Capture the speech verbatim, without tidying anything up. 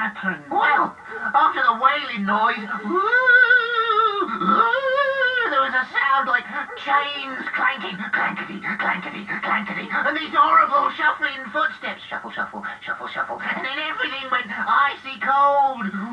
happened? Well, after the wailing noise, there was a sound like chains clanking, clankety, clankety, clankety, and these horrible shuffling footsteps. Shuffle, shuffle, shuffle, shuffle, and then everything went icy cold.